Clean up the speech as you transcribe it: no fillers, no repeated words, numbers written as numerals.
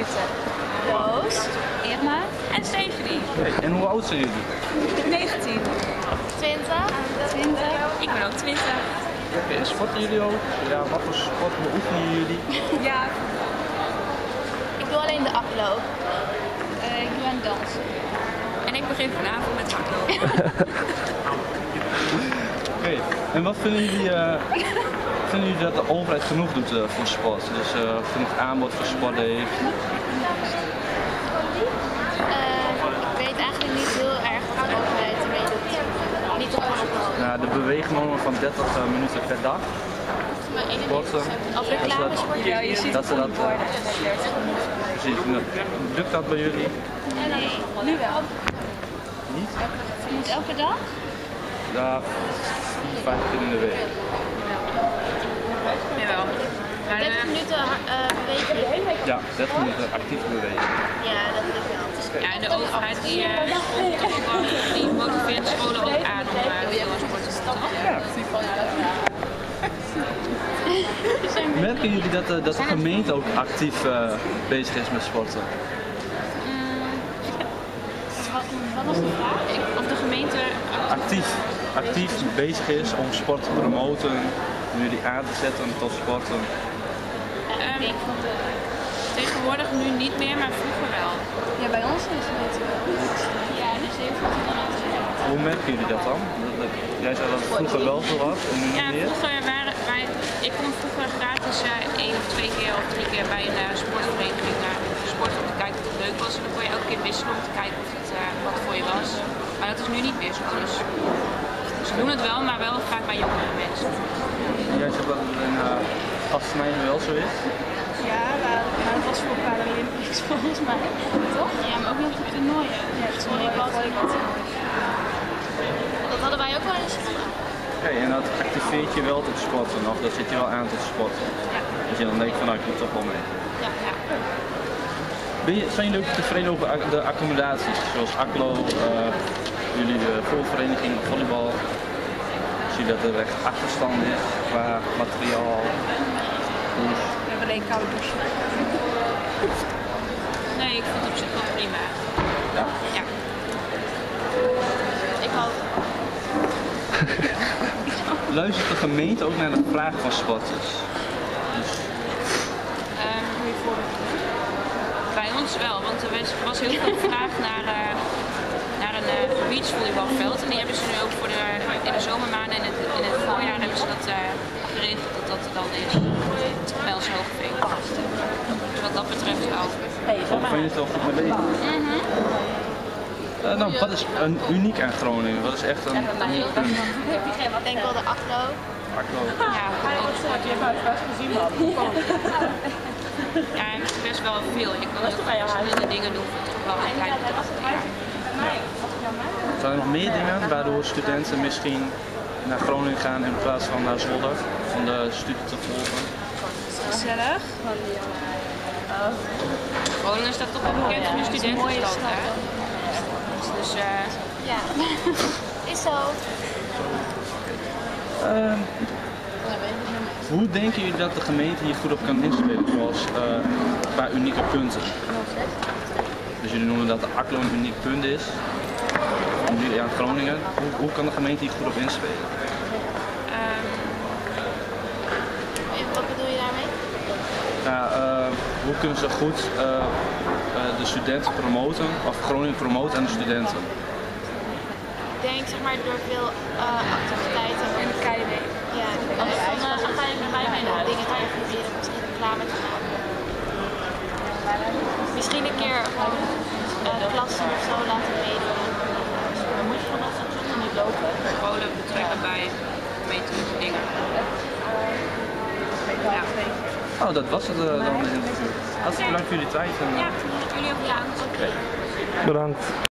Rutte, Roos, Irma en Stephanie. Hey, en hoe oud zijn jullie? 19. 20. 20. Ik ben ook 20. Oké, sporten jullie ook? Ja, wat voor sport beoefenen jullie? Ja. Ik doe alleen de afloop. Ik doe aan dansen. En ik begin vanavond met hardlopen. Oké, en wat vinden jullie dat de overheid genoeg doet voor sport? Dus genoeg aanbod voor sport heeft? Ik weet eigenlijk niet heel erg wat de overheid ermee doet. Niet op mijn Nou, de beweegnormen van 30 minuten per dag. Sporten. Of reclamesport. Ja, je ziet Dat ze dat, precies. Lukt dat bij jullie? Nee. Nu wel. Niet? Je moet elke dag? Ja, 4-5 keer in de week. Jawel. 30 minuten bewegen. Ja, 30 minuten actief bewegen. Ja, dat lukt wel. Ja, en de overheid die motiveert scholen ook aan om veel sport te starten. Ja. Merken jullie dat de gemeente ook actief bezig is met sporten? Wat was de vraag? Of de gemeente Actief bezig is om sport te promoten, om jullie aan te zetten tot sporten. Tegenwoordig nu niet meer, maar vroeger wel. Ja, bij ons is het wel. Ja, dus even. Hoe merken jullie dat dan? Jij zei dat het vroeger wel zo was en nu Ja, niet meer? vroeger ik kon vroeger gratis 1 of 2 keer of 3 keer bij een sportvereniging sporten om te kijken of het leuk was. En dan kon je elke keer wisselen om te kijken of het wat voor je was. Maar dat is nu niet meer zo. Dus ze doen het wel, maar wel vaak bij jongere mensen. Jij zegt dat het in Assenijnen wel zo is? Ja, maar dat was voor Paralympics volgens mij. Toch? Ja, maar ook nog de toernooien. Ja, het volleybal. Dat hadden wij ook wel eens gedaan. Oké, en dat activeert je wel tot sporten, of dat zit je wel aan tot sporten? Ja. Dus je dan denkt van nou, ik moet toch wel mee. Ja. Zijn jullie ook tevreden over de accommodaties, zoals ACLO, jullie de voetbalvereniging, volleybal? Zie je dat er echt achterstand is qua materiaal? Dus... We hebben alleen koude douchen. Nee, ik vind het op zich wel prima. Ja? Ja. Ik ook. Luistert de gemeente ook naar de vraag van sporters? Dus... Bij ons wel, want er was heel veel vraag naar een beachvolleybalveld. En die hebben ze nu ook voor in de zomermaanden en in het voorjaar hebben ze dat geregeld dat dat er dan is. Bij ons Hoogeveen. Dus wat dat betreft wel. Vind je het wel goed mee bezig? Nou, wat is uniek aan Groningen? Wat is echt een uniek punt? Ik denk wel de ACLO. ACLO. Ja, ja, best wel veel. Je kan ook verschillende dingen doen. Wel een klein bedrag. Zijn er nog meer dingen waardoor studenten misschien naar Groningen gaan in plaats van naar Zwolle om de studie te volgen? Gezellig. Groningen staat toch wel bekend om de studentenstad, hè? Dus Ja, is zo. Hoe denken jullie dat de gemeente hier goed op kan inspelen, zoals qua unieke punten? Dus jullie noemen dat de ACLO een uniek punt is, nu aan Groningen. Hoe kan de gemeente hier goed op inspelen? Wat bedoel je daarmee? Hoe kunnen ze goed de studenten promoten, of Groningen promoten aan de studenten? Ik denk zeg maar door veel activiteiten en de KIW. Ja, ga je met mij mee dingen te organiseren, misschien reclame te maken. Misschien een keer klassen of zo laten meedoen. dan moet je van dat soort niet lopen. Scholen betrekken bij gemeentelijke dingen. Ja. Oh, dat was het dan. Hartstikke bedankt voor jullie tijd. En, Ja, jullie ook bedankt. Oké. Bedankt.